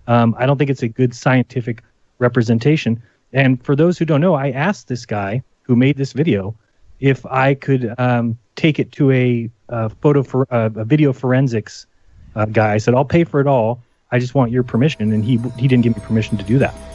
I don't think it's a good scientific representation. And for those who don't know, I asked this guy who made this video if I could take it to a video forensics guy. I said, I'll pay for it all. I just want your permission. And he didn't give me permission to do that.